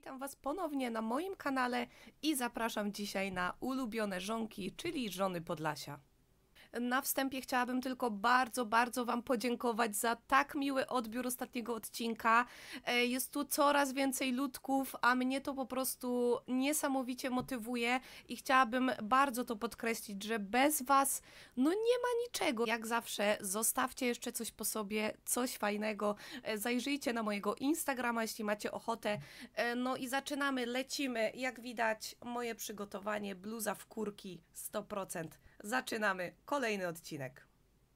Witam Was ponownie na moim kanale i zapraszam dzisiaj na ulubione żonki, czyli żony Podlasia. Na wstępie chciałabym tylko bardzo Wam podziękować za tak miły odbiór ostatniego odcinka. Jest tu coraz więcej ludków, a mnie to po prostu niesamowicie motywuje i chciałabym bardzo to podkreślić, że bez Was no nie ma niczego. Jak zawsze zostawcie jeszcze coś po sobie, coś fajnego. Zajrzyjcie na mojego Instagrama, jeśli macie ochotę. No i zaczynamy, lecimy. Jak widać, moje przygotowanie, bluza w kurki 100%. Zaczynamy kolejny odcinek.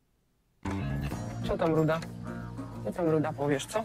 Co tam, Ruda? Co tam, Ruda, powiesz, co?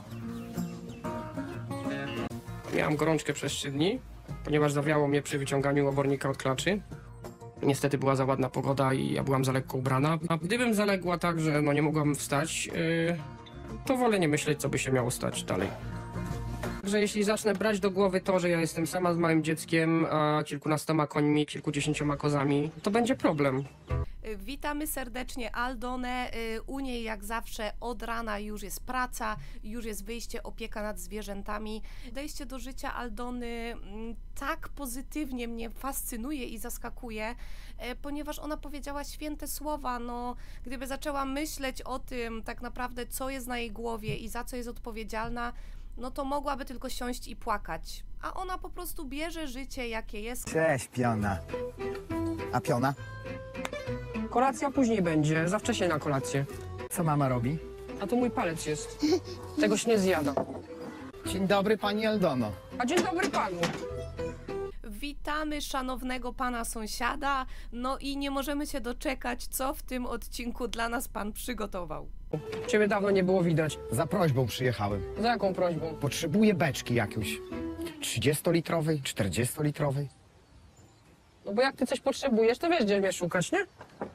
Miałam gorączkę przez 3 dni, ponieważ zawiało mnie przy wyciąganiu obornika od klaczy. Niestety była za ładna pogoda i ja byłam za lekko ubrana. A gdybym zaległa tak, że no nie mogłam wstać, to wolę nie myśleć, co by się miało stać dalej. Także jeśli zacznę brać do głowy to, że ja jestem sama z małym dzieckiem, a kilkunastoma końmi, kilkudziesięcioma kozami, to będzie problem. Witamy serdecznie Aldonę. U niej jak zawsze od rana już jest praca, już jest wyjście, opieka nad zwierzętami. Podejście do życia Aldony tak pozytywnie mnie fascynuje i zaskakuje, ponieważ ona powiedziała święte słowa. No, gdyby zaczęła myśleć o tym tak naprawdę, co jest na jej głowie i za co jest odpowiedzialna, no to mogłaby tylko siąść i płakać. A ona po prostu bierze życie, jakie jest. Cześć, Piona. A Piona? Kolacja później będzie, za wcześnie na kolację. Co mama robi? A to mój palec jest. Tego się nie zjada. Dzień dobry, pani Aldono. A dzień dobry panu. Witamy szanownego pana sąsiada, no i nie możemy się doczekać, co w tym odcinku dla nas pan przygotował. Ciebie dawno nie było widać. Za prośbą przyjechałem. Za jaką prośbą? Potrzebuję beczki jakieś. 30-litrowej, 40-litrowej. No bo jak ty coś potrzebujesz, to wiesz, gdzie mnie szukać, nie?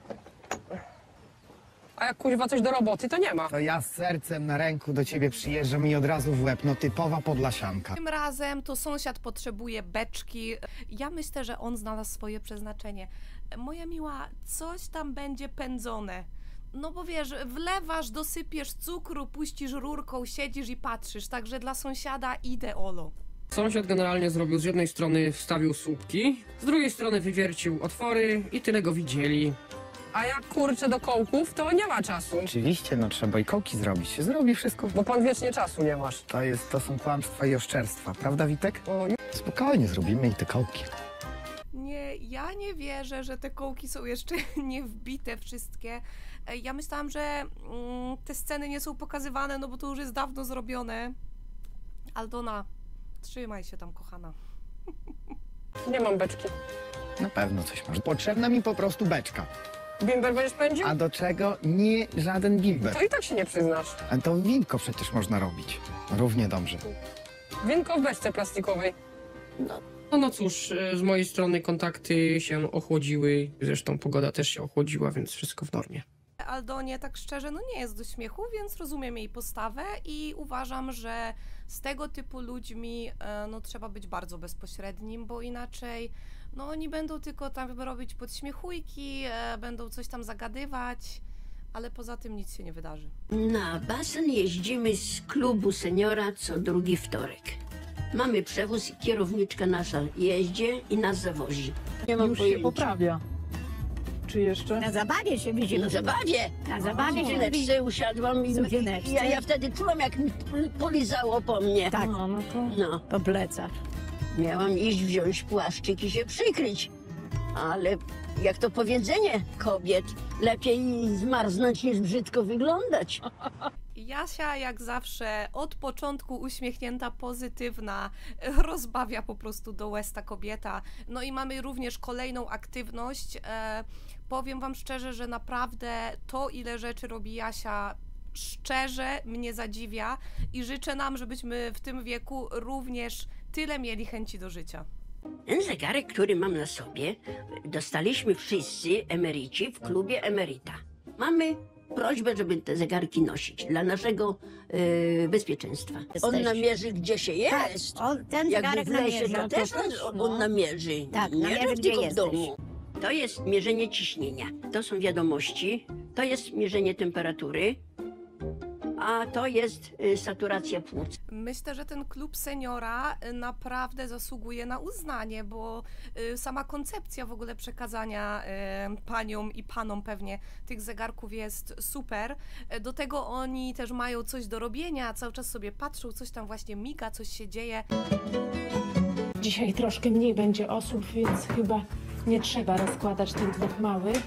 A jak kuźwa coś do roboty, to nie ma. To ja z sercem na ręku do ciebie przyjeżdżam i od razu w łeb. No typowa podlasianka. Tym razem to sąsiad potrzebuje beczki. Ja myślę, że on znalazł swoje przeznaczenie. Moja miła, coś tam będzie pędzone. No bo wiesz, wlewasz, dosypiesz cukru, puścisz rurką, siedzisz i patrzysz. Także dla sąsiada ideolo. Sąsiad generalnie zrobił z jednej strony wstawił słupki, z drugiej strony wywiercił otwory i tyle go widzieli. A jak kurczę do kołków, to nie ma czasu. Oczywiście, no trzeba i kołki zrobić. Się zrobi wszystko. Bo pan wiecznie czasu nie masz. To są kłamstwa i oszczerstwa. Prawda, Witek? O, nie. Spokojnie, zrobimy i te kołki. Nie, ja nie wierzę, że te kołki są jeszcze nie wbite wszystkie. Ja myślałam, że te sceny nie są pokazywane, no bo to już jest dawno zrobione. Aldona, trzymaj się tam, kochana. Nie mam beczki. Na pewno coś masz. Potrzebna mi po prostu beczka. Bimber będziesz pędził? A do czego? Nie żaden bimber. To i tak się nie przyznasz. A to winko przecież można robić. Równie dobrze. Winko w beczce plastikowej. No cóż, z mojej strony kontakty się ochłodziły. Zresztą pogoda też się ochłodziła, więc wszystko w normie. Aldonie, tak szczerze, no nie jest do śmiechu, więc rozumiem jej postawę i uważam, że z tego typu ludźmi no trzeba być bardzo bezpośrednim, bo inaczej no oni będą tylko tam robić podśmiechujki, będą coś tam zagadywać, ale poza tym nic się nie wydarzy. Na basen jeździmy z klubu seniora co drugi wtorek. Mamy przewóz i kierowniczka nasza jeździ i nas zawozi. Nie mam Już się pojęcia. poprawia. Czy jeszcze? Na zabawie się widzimy. Na zabawie! Na zabawie się widzimy. Żyneczce usiadłam i Żyneczce. ja wtedy czułam, jak mi polizało po mnie. Tak, No to... No, po plecach. miałam iść wziąć płaszczyk i się przykryć. Ale jak to powiedzenie kobiet, lepiej zmarznąć niż brzydko wyglądać. Jasia jak zawsze od początku uśmiechnięta, pozytywna, rozbawia po prostu do łez ta kobieta. No i mamy również kolejną aktywność. Powiem wam szczerze, że naprawdę to, ile rzeczy robi Jasia, szczerze mnie zadziwia i życzę nam, żebyśmy w tym wieku również tyle mieli chęci do życia. Ten zegarek, który mam na sobie, dostaliśmy wszyscy emeryci w klubie emeryta. Mamy prośbę, żeby te zegarki nosić dla naszego bezpieczeństwa. On namierzy, gdzie się jest. Tak, ten Jakby zegarek w lesie, namierza. to też on namierzy. Tak, nie namierzy, gdzie tylko w jesteś. domu. To jest mierzenie ciśnienia. To są wiadomości. To jest mierzenie temperatury. a to jest saturacja płuc. Myślę, że ten klub seniora naprawdę zasługuje na uznanie, bo sama koncepcja w ogóle przekazania paniom i panom pewnie tych zegarków jest super. Do tego oni też mają coś do robienia, cały czas sobie patrzą, coś tam właśnie miga, coś się dzieje. Dzisiaj troszkę mniej będzie osób, więc chyba nie trzeba rozkładać tych dwóch małych.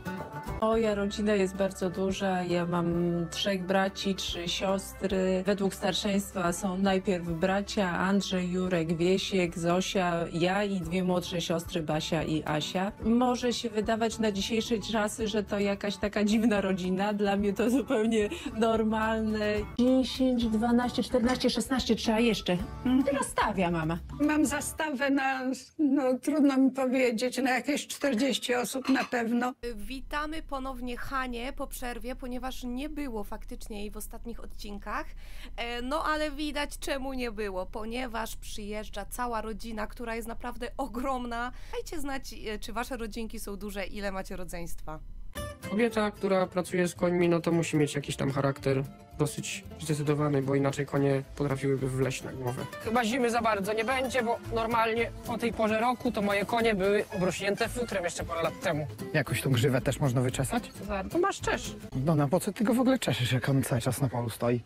Moja rodzina jest bardzo duża. Ja mam 3 braci, 3 siostry. Według starszeństwa są najpierw bracia Andrzej, Jurek, Wiesiek, Zosia, ja i 2 młodsze siostry Basia i Asia. Może się wydawać na dzisiejsze czasy, że to jakaś taka dziwna rodzina. Dla mnie to zupełnie normalne. 10, 12, 14, 16 trzeba jeszcze. Rozstawia mama. Mam zastawę na, no trudno mi powiedzieć, na jakieś 40 osób na pewno. Witamy ponownie Hanię po przerwie, ponieważ nie było faktycznie jej w ostatnich odcinkach. No ale widać czemu nie było, ponieważ przyjeżdża cała rodzina, która jest naprawdę ogromna. Dajcie znać, czy wasze rodzinki są duże, ile macie rodzeństwa. Kobieta, która pracuje z końmi, no to musi mieć jakiś tam charakter dosyć zdecydowany, bo inaczej konie potrafiłyby wleźć na głowę. Chyba zimy za bardzo nie będzie, bo normalnie o tej porze roku to moje konie były obrośnięte futrem jeszcze parę lat temu. Jakoś tą grzywę też można wyczesać? To masz czesz. No na po co ty go w ogóle czeszesz, jak on cały czas na polu stoi?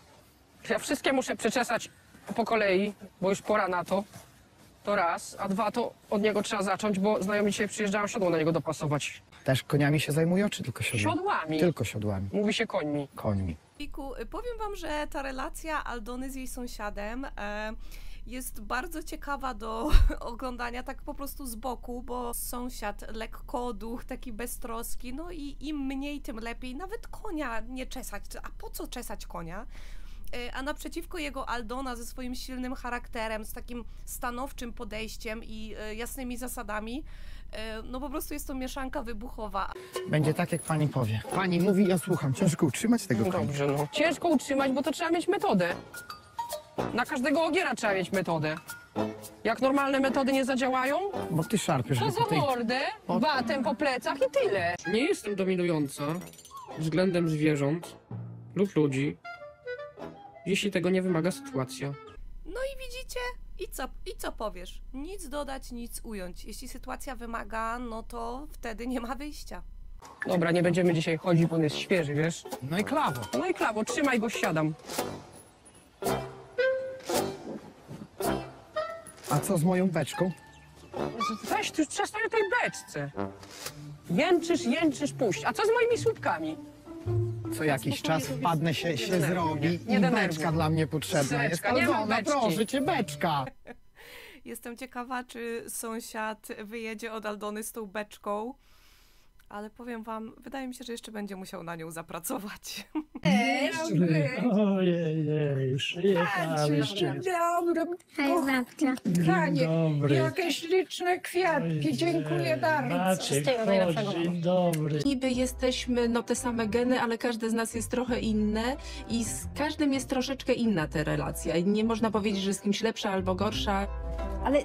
Ja wszystkie muszę przeczesać po kolei, bo już pora na to. To raz, a 2 to od niego trzeba zacząć, bo znajomi dzisiaj przyjeżdżają siodło na niego dopasować. Też koniami się zajmują, czy tylko siodłami? Siodłami. Tylko siodłami. Mówi się końmi. Końmi. Wiku, powiem wam, że ta relacja Aldony z jej sąsiadem jest bardzo ciekawa do oglądania tak po prostu z boku, bo sąsiad lekkoduch, taki beztroski, no i im mniej, tym lepiej. Nawet konia nie czesać, a po co czesać konia? A naprzeciwko jego Aldona ze swoim silnym charakterem, z takim stanowczym podejściem i jasnymi zasadami. No po prostu jest to mieszanka wybuchowa. Będzie tak, jak pani powie. Pani mówi, ja słucham. Ciężko utrzymać tego konia. Dobrze, no. Ciężko utrzymać, bo to trzeba mieć metodę. Na każdego ogiera trzeba mieć metodę. Jak normalne metody nie zadziałają, Bo ty szarpiesz to go za tutaj. mordę, batem po plecach i tyle. Nie jestem dominująca względem zwierząt lub ludzi, jeśli tego nie wymaga sytuacja. No i widzicie? I co powiesz? Nic dodać, nic ująć. Jeśli sytuacja wymaga, no to wtedy nie ma wyjścia. Dobra, nie będziemy dzisiaj chodzić, bo on jest świeży, wiesz? No i klawo. No i klawo, trzymaj go, siadam. A co z moją beczką? Weź, ty już przestań o tej beczce. Jęczysz, puść. A co z moimi słupkami? Co jakiś czas wpadnę się zrobi Nie i denerwuj. beczka dla mnie potrzebna jest. Beczka, nie ma Aldona, beczki. proszę cię, beczka. Jestem ciekawa, czy sąsiad wyjedzie od Aldony z tą beczką. Ale powiem wam, wydaje mi się, że jeszcze będzie musiał na nią zapracować. Ojej, przyjechaliście. Dobry, kochanie, jakieś liczne kwiatki, dziękuję bardzo. Maciek, chodź, dzień dobry. Niby jesteśmy te same geny, ale każde z nas jest trochę inne i z każdym jest troszeczkę inna ta relacja. I nie można powiedzieć, że z kimś lepsza albo gorsza. Ale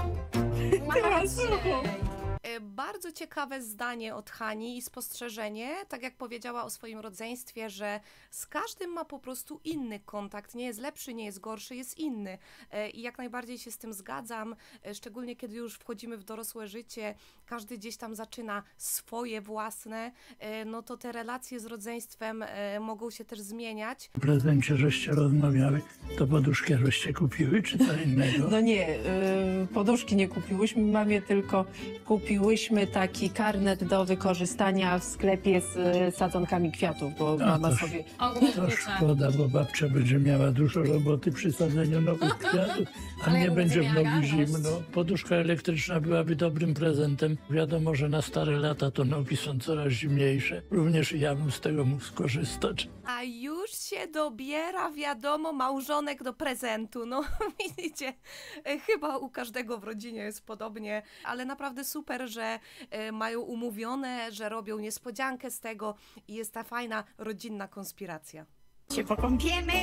Bardzo ciekawe zdanie od Hani i spostrzeżenie, tak jak powiedziała o swoim rodzeństwie, że z każdym ma po prostu inny kontakt, nie jest lepszy, nie jest gorszy, jest inny. I jak najbardziej się z tym zgadzam, szczególnie kiedy już wchodzimy w dorosłe życie, każdy gdzieś tam zaczyna swoje własne, no to te relacje z rodzeństwem mogą się też zmieniać. W prezencie żeście rozmawiali, to poduszkę żeście kupiły, czy co innego? No nie, poduszki nie kupiłyśmy mamie, tylko kupiłyśmy taki karnet do wykorzystania w sklepie z sadzonkami kwiatów, bo mama to sobie... To szkoda, bo babcia będzie miała dużo roboty przy sadzeniu nowych kwiatów, a nie będzie w nogi zimno. Poduszka elektryczna byłaby dobrym prezentem. Wiadomo, że na stare lata to nogi są coraz zimniejsze. Również ja bym z tego mógł skorzystać. A już się dobiera, wiadomo, małżonek do prezentu. No widzicie, chyba u każdego w rodzinie jest podobnie, ale naprawdę super, że mają umówione, że robią niespodziankę z tego i jest ta fajna rodzinna konspiracja. Się pokąpiemy.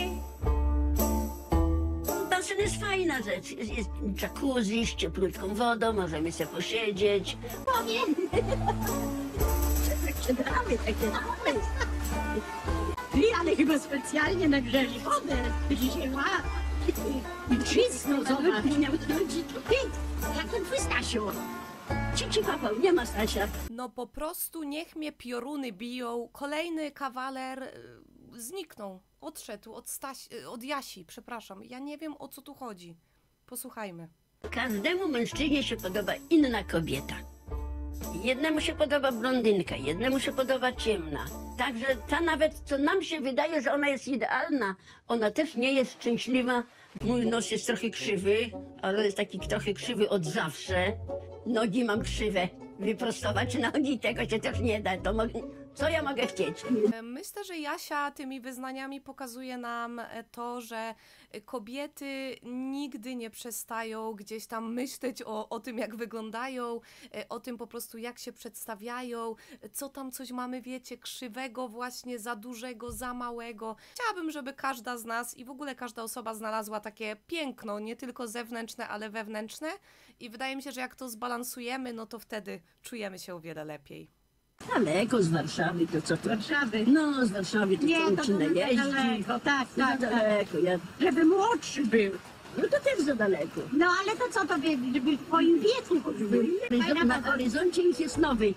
Basen jest fajna rzecz. Jest jacuzzi z cieplutką wodą, możemy sobie posiedzieć. Powiem. Tak się damy. Ty, ale chyba specjalnie nagrzeli wodę. Dzisiaj ma. Wszystko, zobacz. Miał chodzi. Ty, jak ten twój Stasiu. Cici Paweł, nie ma Stasia. No po prostu niech mnie pioruny biją. Kolejny kawaler zniknął, odszedł od Jasi, przepraszam. Ja nie wiem, o co tu chodzi. Posłuchajmy. Każdemu mężczyźnie się podoba inna kobieta. Jednemu się podoba blondynka, jednemu się podoba ciemna. Także ta nawet, co nam się wydaje, że ona jest idealna, ona też nie jest szczęśliwa. Mój nos jest trochę krzywy, ale jest taki trochę krzywy od zawsze. Nogi mam krzywe. Wyprostować nogi, tego się też nie da. Co ja mogę chcieć? Myślę, że Jasia tymi wyznaniami pokazuje nam to, że kobiety nigdy nie przestają gdzieś tam myśleć o tym, jak wyglądają, o tym po prostu, jak się przedstawiają, co tam coś mamy, wiecie, krzywego właśnie, za dużego, za małego. Chciałabym, żeby każda z nas i w ogóle każda osoba znalazła takie piękno, nie tylko zewnętrzne, ale wewnętrzne i wydaje mi się, że jak to zbalansujemy, no to wtedy czujemy się o wiele lepiej. Daleko z Warszawy, to co? Z Warszawy? No, z Warszawy to Nie, co to jeździ. daleko, tak, tak. Daleko, ja... Żeby młodszy był. No to też za daleko. No ale to co to żeby w twoim wieku choć był? Na horyzoncie ich jest nowy.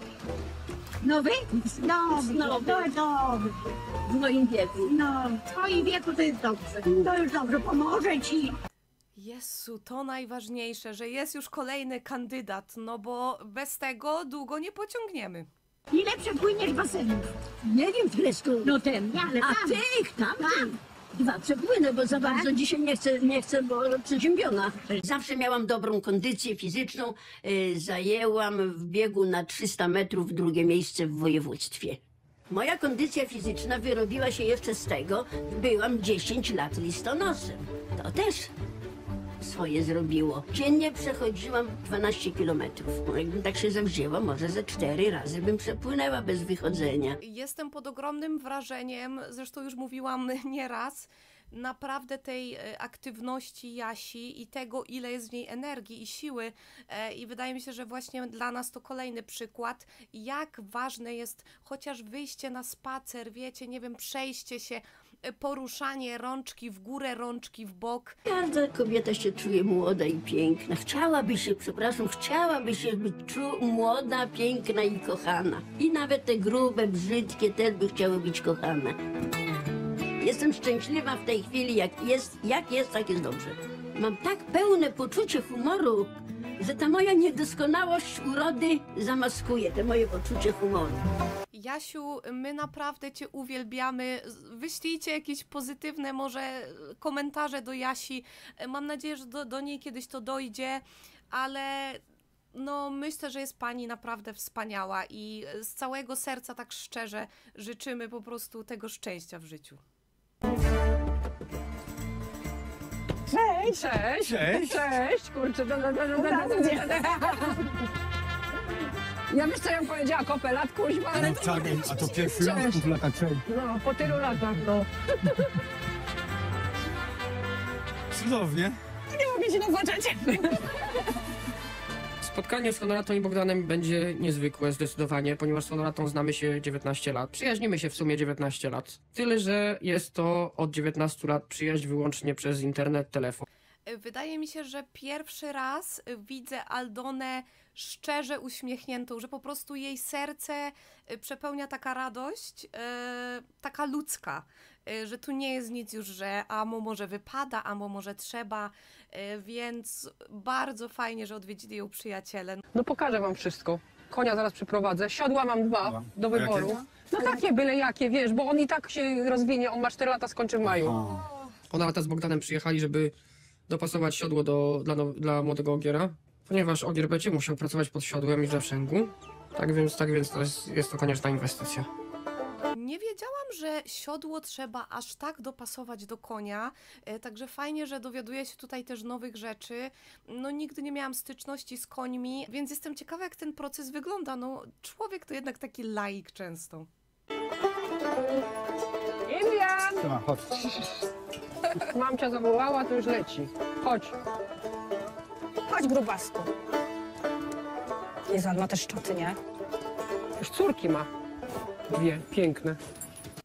Nowy? Nowy, Nowy. dobry. W moim wieku. No, w twoim wieku to jest dobrze. To już dobrze, pomoże ci. Jezu, to najważniejsze, że jest już kolejny kandydat, no bo bez tego długo nie pociągniemy. Ile przepłyniesz basenów? Nie wiem, Fresku. No ten, ale A tam. tych, tamtych. Dwa przepłynę, bo za bardzo dzisiaj nie chcę, bo przeziębiona. Zawsze miałam dobrą kondycję fizyczną. Zajęłam w biegu na 300 metrów drugie miejsce w województwie. Moja kondycja fizyczna wyrobiła się jeszcze z tego, byłam 10 lat listonoszem. To też swoje zrobiło. Dziennie przechodziłam 12 kilometrów. Jakbym tak się zawzięła, może ze 4 razy bym przepłynęła bez wychodzenia. Jestem pod ogromnym wrażeniem, zresztą już mówiłam nieraz, naprawdę tej aktywności Jasi i tego, ile jest w niej energii i siły. I wydaje mi się, że właśnie dla nas to kolejny przykład, jak ważne jest chociaż wyjście na spacer, wiecie, nie wiem, przejście się, poruszanie rączki w górę, rączki w bok. Każda kobieta się czuje młoda i piękna. Chciałaby się być młoda, piękna i kochana. I nawet te grube, brzydkie też by chciały być kochane. Jestem szczęśliwa w tej chwili, jak jest, tak jest dobrze. Mam tak pełne poczucie humoru, że ta moja niedoskonałość urody zamaskuje te moje poczucie humoru. Jasiu, my naprawdę Cię uwielbiamy. Wyślijcie jakieś pozytywne może komentarze do Jasi. Mam nadzieję, że do niej kiedyś to dojdzie, ale no myślę, że jest Pani naprawdę wspaniała i z całego serca tak szczerze życzymy po prostu tego szczęścia w życiu. Cześć! Cześć! Cześć! Cześć! Kurczę, ja wiesz co ja bym powiedziała, kopelat, kuźma, ale to A to pierwszy raz w latach cześć. no, po tylu latach, no. Cudownie. Nie mogę się dopatrzeć. Spotkanie z Honoratą i Bogdanem będzie niezwykłe zdecydowanie, ponieważ z Honoratą znamy się 19 lat. Przyjaźnimy się w sumie 19 lat. Tyle, że jest to od 19 lat przyjaźń wyłącznie przez internet, telefon. Wydaje mi się, że pierwszy raz widzę Aldonę szczerze uśmiechniętą, że po prostu jej serce przepełnia taka radość, taka ludzka, że tu nie jest nic już, że amo może wypada, amo może trzeba, więc bardzo fajnie, że odwiedzili ją przyjaciele. No pokażę wam wszystko. Konia zaraz przyprowadzę. Siodła mam 2 do wyboru. No takie byle jakie, wiesz, bo on i tak się rozwinie, on ma 4 lata, skończy w maju. Honorata z Bogdanem przyjechali, żeby dopasować siodło dla młodego ogiera, ponieważ ogier będzie musiał pracować pod siodłem i w zawrzęgu. Tak więc to jest to konieczna inwestycja. Nie wiedziałam, że siodło trzeba aż tak dopasować do konia, także fajnie, że dowiaduję się tutaj też nowych rzeczy. No nigdy nie miałam styczności z końmi, więc jestem ciekawa, jak ten proces wygląda. No człowiek to jednak taki laik często. Indian! Chodź. Mamcia zawołała, to już leci. Chodź. Chodź, grubasku. Jezu, on ma też szczoty, nie? Już córki ma. 2 piękne.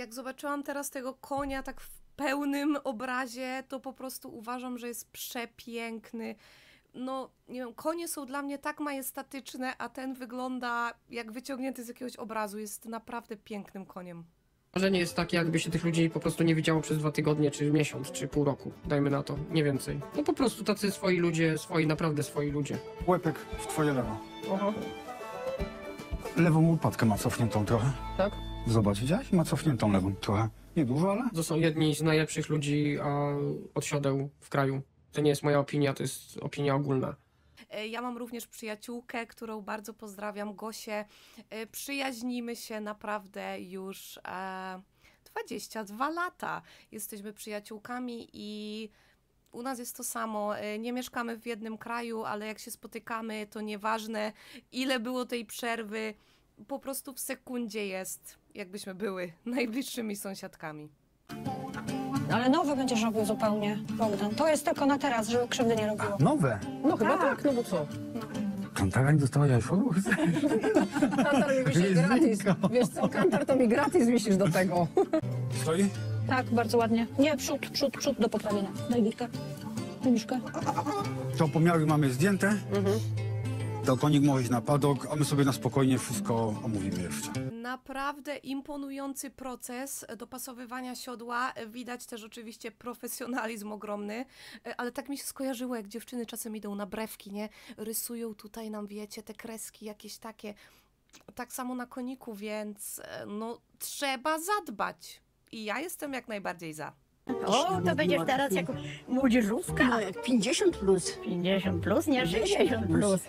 Jak zobaczyłam teraz tego konia tak w pełnym obrazie, to po prostu uważam, że jest przepiękny. No, nie wiem, konie są dla mnie tak majestatyczne, a ten wygląda jak wyciągnięty z jakiegoś obrazu. Jest naprawdę pięknym koniem. Wrażenie jest takie, jakby się tych ludzi po prostu nie widziało przez 2 tygodnie, czy miesiąc, czy pół roku. Dajmy na to, nie więcej. No po prostu tacy swoi ludzie, naprawdę swoi ludzie. Łepek w twoje lewo. Aha. Lewą łopatkę ma cofniętą trochę. Tak? Zobacz, widziałeś? Ma cofniętą lewą trochę. Nie dużo, ale... To są jedni z najlepszych ludzi od siodeł w kraju. To nie jest moja opinia, to jest opinia ogólna. Ja mam również przyjaciółkę, którą bardzo pozdrawiam, Gosię. Przyjaźnimy się naprawdę już 22 lata. Jesteśmy przyjaciółkami i u nas jest to samo. Nie mieszkamy w jednym kraju, ale jak się spotykamy, to nieważne ile było tej przerwy, po prostu w sekundzie jest, jakbyśmy były najbliższymi sąsiadkami. Ale nowy będziesz robił zupełnie, Bogdan. To jest tylko na teraz, żeby krzywdy nie robiło. Nowe. No chyba tak, no bo co? Kantarek dostałaś iPhone'u? Kantar mi wisi gratis. Wiesz co, kantar to mi gratis wisisz do tego. Stoi? Tak, bardzo ładnie. Nie, przód do poprawienia. Daj Witkę. Miszkę. To pomiary mamy zdjęte. To konik może iść na padok, a my sobie na spokojnie wszystko omówimy jeszcze. Naprawdę imponujący proces dopasowywania siodła. Widać też oczywiście profesjonalizm ogromny, ale tak mi się skojarzyło, jak dziewczyny czasem idą na brewki, nie? Rysują tutaj nam, wiecie, te kreski jakieś takie. Tak samo na koniku, więc no trzeba zadbać. I ja jestem jak najbardziej za. O, to będziesz teraz jako młodzieżówka. No jak 50 plus. 50 plus, nie 60 plus.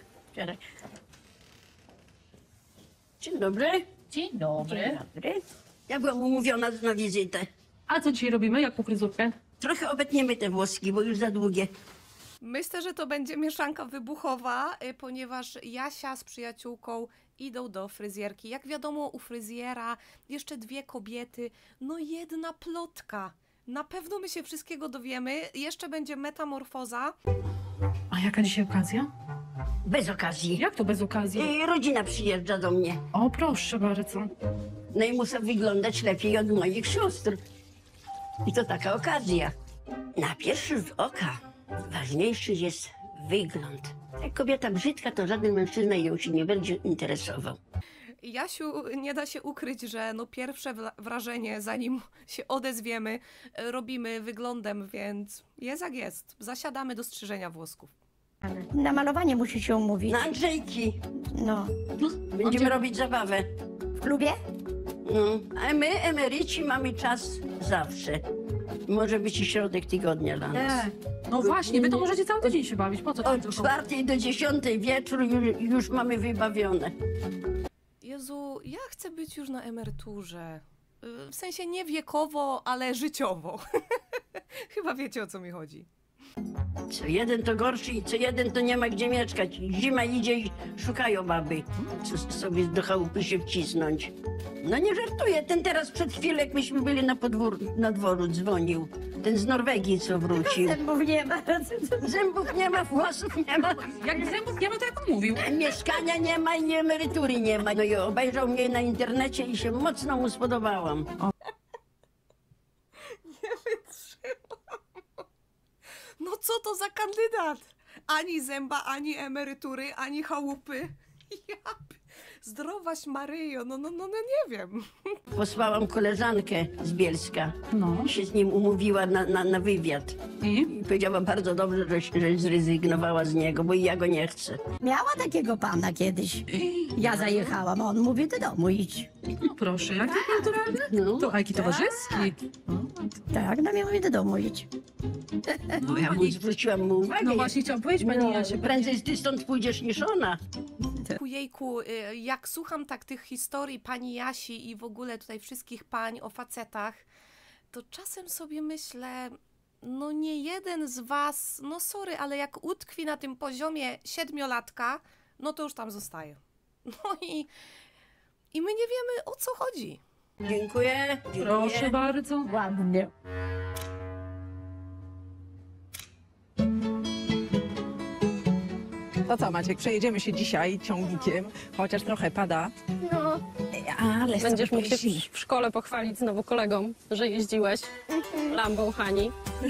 Dzień dobry. Dzień dobry. Dobry. Ja byłam umówiona na wizytę. A co dzisiaj robimy? Jaką fryzurkę? Trochę obetniemy te włoski, bo już za długie. Myślę, że to będzie mieszanka wybuchowa, ponieważ Jasia z przyjaciółką idą do fryzjerki. Jak wiadomo, u fryzjera jeszcze 2 kobiety, no 1 plotka. Na pewno my się wszystkiego dowiemy. Jeszcze będzie metamorfoza. A jaka dzisiaj okazja? Bez okazji. Jak to bez okazji? Rodzina przyjeżdża do mnie. O, proszę bardzo. No i muszę wyglądać lepiej od moich sióstr. I to taka okazja. Na pierwszy rzut oka ważniejszy jest wygląd. Jak kobieta brzydka, to żaden mężczyzna ją się nie będzie interesował. Jasiu, nie da się ukryć, że no pierwsze wrażenie, zanim się odezwiemy, robimy wyglądem, więc jest jak jest. Zasiadamy do strzyżenia włosków. Na malowanie musi się umówić. Na Andrzejki. No. Będziemy robić zabawę. W klubie? No. A my, emeryci, mamy czas zawsze. Może być i środek tygodnia dla nas. No właśnie, wy to możecie cały tydzień się bawić. Po co Od 4 do 10 wieczór już mamy wybawione. Jezu, ja chcę być już na emeryturze. W sensie nie wiekowo, ale życiowo. Chyba wiecie, o co mi chodzi. Co jeden to gorszy i co jeden to nie ma gdzie mieszkać. Zima idzie i szukają baby, co sobie do chałupy się wcisnąć. No nie żartuję, ten teraz przed chwilą, jak myśmy byli na dworu, dzwonił. Ten z Norwegii, co wrócił. Zębów nie ma. Zębów nie ma, włosów nie ma. Jak zębów nie ma, to jak on mówił. Mieszkania nie ma i emerytury nie ma. No i obejrzał mnie na internecie i się mocno mu spodobałam. Nie wytrzymam. No co to za kandydat? Ani zęba, ani emerytury, ani chałupy. Zdrowaś Maryjo, no nie wiem. Posłałam koleżankę z Bielska. No. Się z nim umówiła na wywiad. I powiedziała bardzo dobrze, że zrezygnowała z niego, bo ja go nie chcę. Miała takiego pana kiedyś. Ja zajechałam, a on mówi, do domu idź. No proszę, jak to kulturalne? No. To jaki towarzyski. Tak, no mi mówi, do domu idź. No ja mu zwróciłam mu uwagę. No właśnie chciałam powiedzieć, pani Jasie. Prędzej ty stąd pójdziesz niż ona. Jejku, jak słucham tak tych historii pani Jasi i w ogóle tutaj wszystkich pań o facetach, to czasem sobie myślę, no nie jeden z was, no sorry, ale jak utkwi na tym poziomie 7-latka, no to już tam zostaje. No i my nie wiemy, o co chodzi. Dziękuję. Proszę bardzo. Ładnie. To co, Maciek, przejedziemy się dzisiaj ciągnikiem, chociaż trochę pada. No, Ale Będziesz mógł się w szkole pochwalić znowu kolegom, że jeździłeś Lambą Hani.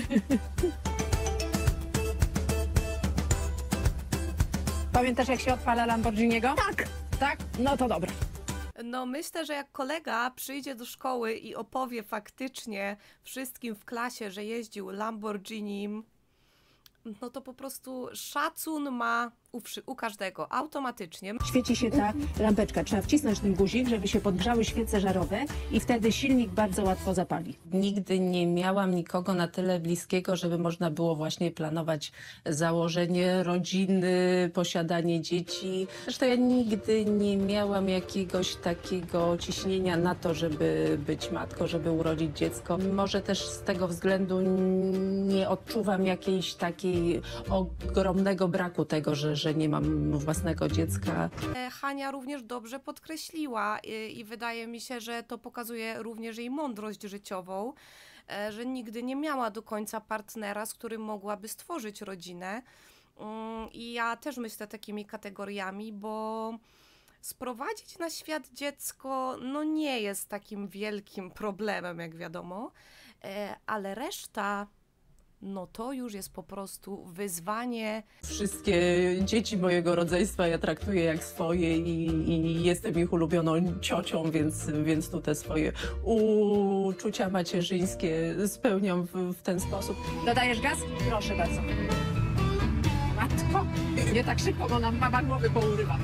Pamiętasz, jak się odpala Lamborghiniego? Tak. Tak? No to dobra. No myślę, że jak kolega przyjdzie do szkoły i opowie faktycznie wszystkim w klasie, że jeździł Lamborghinim, no to po prostu szacun ma u każdego, automatycznie. Świeci się ta lampeczka. Trzeba wcisnąć ten guzik, żeby się podgrzały świece żarowe i wtedy silnik bardzo łatwo zapali. Nigdy nie miałam nikogo na tyle bliskiego, żeby można było właśnie planować założenie rodziny, posiadanie dzieci. Zresztą ja nigdy nie miałam jakiegoś takiego ciśnienia na to, żeby być matką, żeby urodzić dziecko. Może też z tego względu nie odczuwam jakiejś takiej ogromnego braku tego, że nie mam własnego dziecka. Hania również dobrze podkreśliła i wydaje mi się, że to pokazuje również jej mądrość życiową, że nigdy nie miała do końca partnera, z którym mogłaby stworzyć rodzinę. I ja też myślę takimi kategoriami, bo sprowadzić na świat dziecko no nie jest takim wielkim problemem, jak wiadomo, ale reszta no to już jest po prostu wyzwanie. Wszystkie dzieci mojego rodzeństwa ja traktuję jak swoje i jestem ich ulubioną ciocią, więc tu te swoje uczucia macierzyńskie spełniam w ten sposób. Dodajesz gaz? Proszę bardzo. Matko, nie tak szybko, bo nam mama głowy pourywa.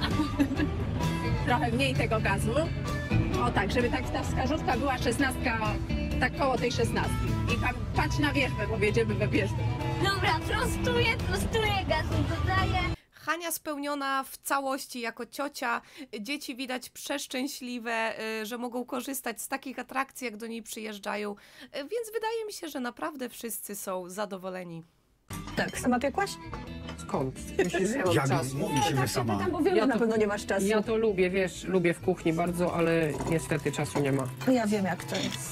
Trochę mniej tego gazu. O tak, żeby tak ta wskażówka była 16, tak koło tej 16. I tam patrz na wierzbę, bo jedziemy we wierzbę. Dobra, prostuję, gazu dodaję. Hania spełniona w całości jako ciocia. Dzieci widać przeszczęśliwe, że mogą korzystać z takich atrakcji, jak do niej przyjeżdżają. Więc wydaje mi się, że naprawdę wszyscy są zadowoleni. Tak, sama piekłaś? Skąd? Myślisz, że ja mam Jak czas? mówi się, że sama. Bo wiem, Ja że na to- pewno nie masz czasu. Ja to lubię, wiesz, lubię w kuchni bardzo, ale niestety czasu nie ma. Ja wiem, jak to jest.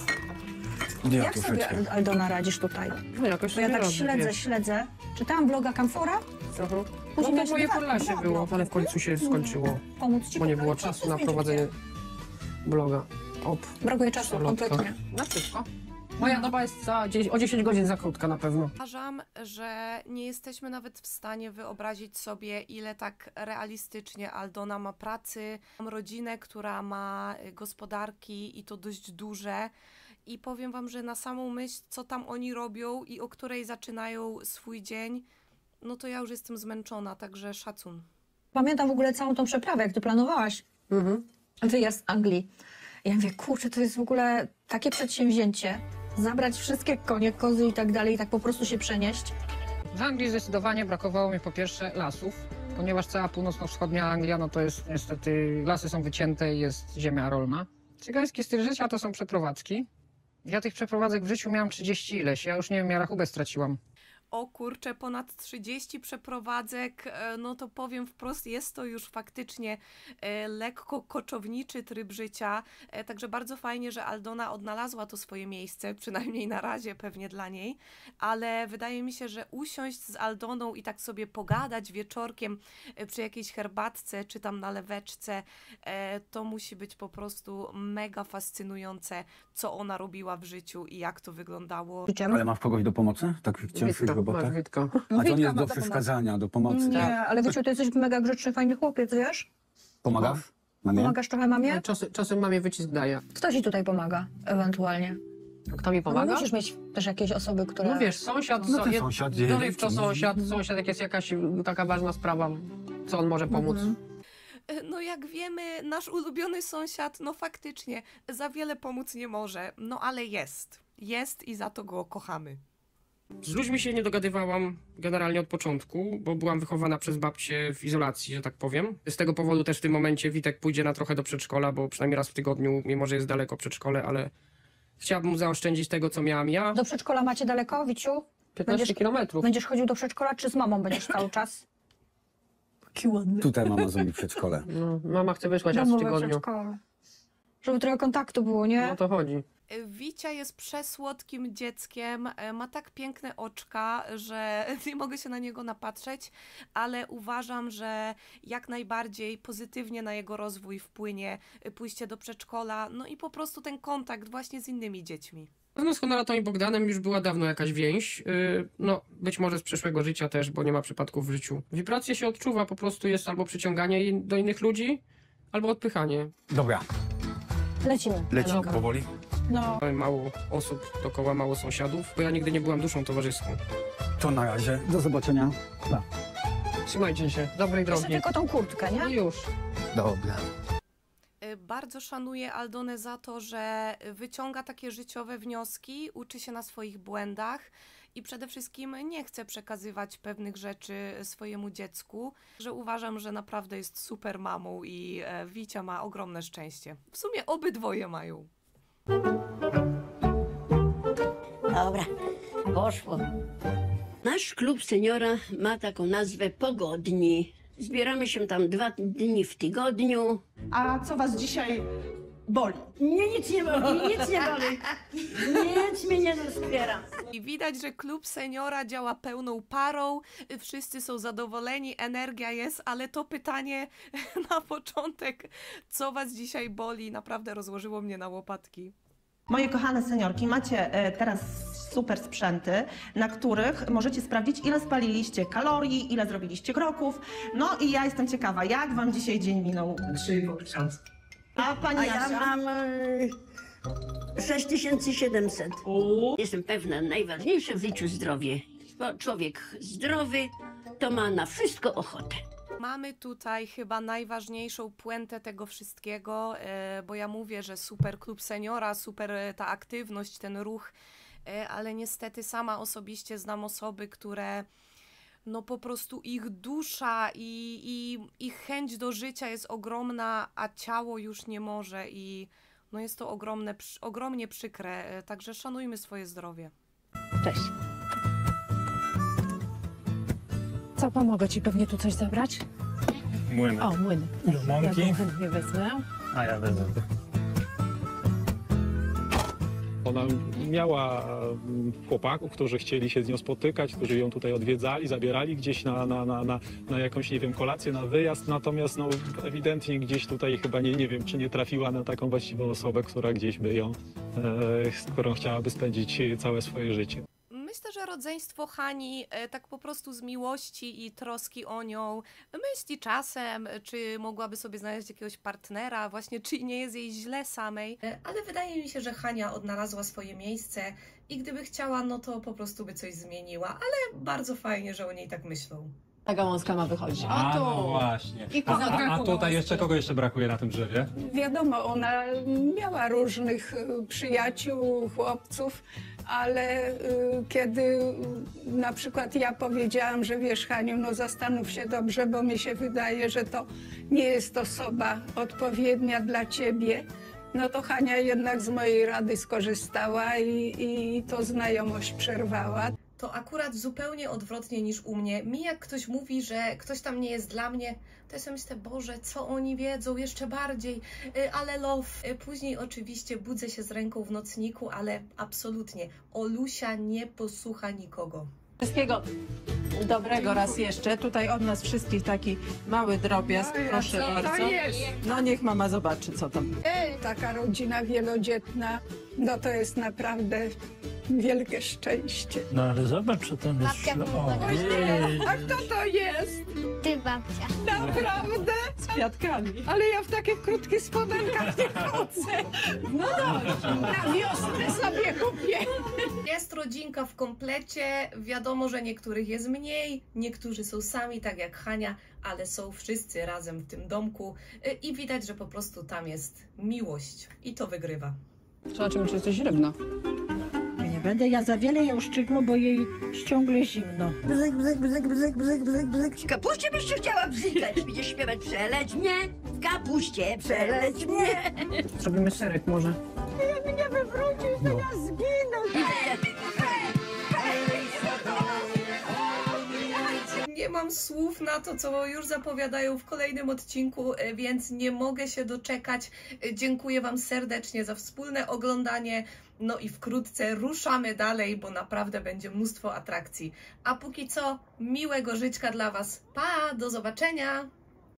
Ja Jak sobie, troszeczkę. Aldona, radzisz tutaj? No jakoś Bo ja sobie tak radzę, śledzę. Czytałam bloga Kamfora. No Później to miałeś moje dwa Podlasie było, blogi. ale w końcu się skończyło, Pomóc ci bo nie było poprawić? czasu na prowadzenie bloga. Brakuje czasu Absolutka. kompletnie. Na wszystko. Moja doba jest o 10 godzin za krótka na pewno. Uważam, że nie jesteśmy nawet w stanie wyobrazić sobie, ile tak realistycznie Aldona ma pracy. Mam rodzinę, która ma gospodarki i to dość duże. I powiem wam, że na samą myśl, co tam oni robią i o której zaczynają swój dzień, no to ja już jestem zmęczona, także szacun. Pamiętam w ogóle całą tą przeprawę, jak ty planowałaś wyjazd z Anglii. Ja mówię, kurczę, to jest w ogóle takie przedsięwzięcie. Zabrać wszystkie konie, kozy i tak dalej, i tak po prostu się przenieść. W Anglii zdecydowanie brakowało mi po pierwsze lasów, ponieważ cała północno-wschodnia Anglia, no to jest niestety, lasy są wycięte i jest ziemia rolna. Cygański styl życia to są przeprowadzki. Ja tych przeprowadzek w życiu miałam 30 ileś, ja już nie wiem, ja rachubę straciłam. O kurczę, ponad 30 przeprowadzek, no to powiem wprost, jest to już faktycznie lekko koczowniczy tryb życia, także bardzo fajnie, że Aldona odnalazła to swoje miejsce, przynajmniej na razie pewnie dla niej, ale wydaje mi się, że usiąść z Aldoną i tak sobie pogadać wieczorkiem przy jakiejś herbatce czy tam na leweczce, to musi być po prostu mega fascynujące, co ona robiła w życiu i jak to wyglądało. Ale masz kogoś do pomocy? Tak w cięższych robotach? Witka. A to nie jest do przeszkadzania, do pomocy. Nie, ale Wyciu, ty jesteś mega grzeczny, fajny chłopiec, wiesz? Pomagasz? Mamie? Pomagasz trochę mamie? Czasem mamie wycisk daje. Kto ci tutaj pomaga, ewentualnie? Kto mi No, pomaga? musisz mieć też jakieś osoby, które... No wiesz, sąsiad, No to sąsiad, dorywczo sąsiad, jak jest jakaś taka ważna sprawa, co on może pomóc. No jak wiemy, nasz ulubiony sąsiad, no faktycznie za wiele pomóc nie może, no ale jest. Jest i za to go kochamy. Z ludźmi się nie dogadywałam generalnie od początku, bo byłam wychowana przez babcię w izolacji, że tak powiem. Z tego powodu też w tym momencie Witek pójdzie na trochę do przedszkola, bo przynajmniej raz w tygodniu, mimo że jest daleko przedszkole, ale chciałabym zaoszczędzić tego, co miałam ja. Do przedszkola macie daleko, Wiciu? 15 kilometrów. Będziesz chodził do przedszkola, czy z mamą będziesz cały czas? Taki ładny. Tutaj mama zrobi przedszkole. No, mama chce wysłać raz w Domowe tygodniu. przedszkole. Żeby trochę kontaktu było, nie? No to chodzi. Wicia jest przesłodkim dzieckiem, ma tak piękne oczka, że nie mogę się na niego napatrzeć, ale uważam, że jak najbardziej pozytywnie na jego rozwój wpłynie pójście do przedszkola, no i po prostu ten kontakt właśnie z innymi dziećmi. No z Honoratą i Bogdanem już była dawno jakaś więź, no być może z przeszłego życia też, bo nie ma przypadków w życiu. Wibracje się odczuwa, po prostu jest albo przyciąganie do innych ludzi, albo odpychanie. Dobra, Lecimy. lecimy powoli. No. Mamy mało osób dookoła, mało sąsiadów, bo ja nigdy nie byłam duszą towarzyską. To na razie, do zobaczenia. Trzymajcie się, dobrej Jeszcze drogi. tylko tą kurtkę, nie? No już. Dobra. Bardzo szanuję Aldonę za to, że wyciąga takie życiowe wnioski, uczy się na swoich błędach i przede wszystkim nie chce przekazywać pewnych rzeczy swojemu dziecku, że uważam, że naprawdę jest super mamą i Wicia ma ogromne szczęście. W sumie obydwoje mają. Dobra, poszło. Nasz klub seniora ma taką nazwę Pogodni. Zbieramy się tam 2 dni w tygodniu. A co was dzisiaj boli? Nie, nic nie boli, nic nie boli. Nic mnie nie doskwiera. I widać, że klub seniora działa pełną parą, wszyscy są zadowoleni, energia jest, ale to pytanie na początek, co was dzisiaj boli, naprawdę rozłożyło mnie na łopatki. Moje kochane seniorki, macie teraz super sprzęty, na których możecie sprawdzić, ile spaliliście kalorii, ile zrobiliście kroków. No i ja jestem ciekawa, jak wam dzisiaj dzień minął? 3,5 A pani A ja Asia? mam 6700. Jestem pewna, najważniejsze w życiu zdrowie. Bo człowiek zdrowy to ma na wszystko ochotę. Mamy tutaj chyba najważniejszą puentę tego wszystkiego, bo ja mówię, że super klub seniora, super ta aktywność, ten ruch, ale niestety sama osobiście znam osoby, które no po prostu ich dusza i ich chęć do życia jest ogromna, a ciało już nie może i no jest to ogromnie przykre, także szanujmy swoje zdrowie. Cześć. Co, pomogę ci pewnie tu coś zabrać? Młyny. O, młyn. Mąki? Ja go chętnie wezmę. A ja wezmę. Ona miała chłopaków, którzy chcieli się z nią spotykać, którzy ją tutaj odwiedzali, zabierali gdzieś na jakąś, nie wiem, kolację, na wyjazd, natomiast no, ewidentnie gdzieś tutaj chyba nie wiem, czy nie trafiła na taką właściwą osobę, która gdzieś by ją, z którą chciałaby spędzić całe swoje życie. Myślę, że rodzeństwo Hani tak po prostu z miłości i troski o nią myśli czasem, czy mogłaby sobie znaleźć jakiegoś partnera, właśnie czy nie jest jej źle samej, ale wydaje mi się, że Hania odnalazła swoje miejsce i gdyby chciała, no to po prostu by coś zmieniła, ale bardzo fajnie, że o niej tak myślą. Ta gałązka ma wychodzić. A no właśnie. I A tutaj jeszcze kogo jeszcze brakuje na tym drzewie? Wiadomo, ona miała różnych przyjaciół, chłopców, ale kiedy na przykład ja powiedziałam, że wiesz, Haniu, no zastanów się dobrze, bo mi się wydaje, że to nie jest osoba odpowiednia dla ciebie, no to Hania jednak z mojej rady skorzystała i to znajomość przerwała. To akurat zupełnie odwrotnie niż u mnie. Mi jak ktoś mówi, że ktoś tam nie jest dla mnie, to ja sobie myślę, Boże, co oni wiedzą, jeszcze bardziej, ale love. Później oczywiście budzę się z ręką w nocniku, ale absolutnie, Olusia nie posłucha nikogo. Wszystkiego dobrego raz jeszcze. Tutaj od nas wszystkich taki mały drobiazg, proszę bardzo. No niech mama zobaczy, co tam. Taka rodzina wielodzietna, no to jest naprawdę wielkie szczęście. No ale zobacz, co tam jest w środku. A kto to jest? Ty, babcia. Naprawdę? Z kwiatkami. Ale ja w takich krótkich spodenkach nie chodzę. No dobrze, na wiosnę sobie kupię. Jest rodzinka w komplecie, wiadomo, że niektórych jest mniej, niektórzy są sami, tak jak Hania, ale są wszyscy razem w tym domku i widać, że po prostu tam jest miłość i to wygrywa. Zobaczymy, czy jesteś rybna. Nie będę ja za wiele ją szczygło, bo jej ciągle zimno. Bzyk, bzyk, bzyk, bzyk, bzyk, bzyk, bzyk. W kapuście byś się chciała bzykać. Będziesz śpiewać przeleć mnie, w kapuście przeleć mnie. Zrobimy serek może. Jak mnie wywrócisz, to ja zginę. Nie mam słów na to, co już zapowiadają w kolejnym odcinku, więc nie mogę się doczekać. Dziękuję Wam serdecznie za wspólne oglądanie. No i wkrótce ruszamy dalej, bo naprawdę będzie mnóstwo atrakcji. A póki co, miłego żyćka dla Was. Pa! Do zobaczenia!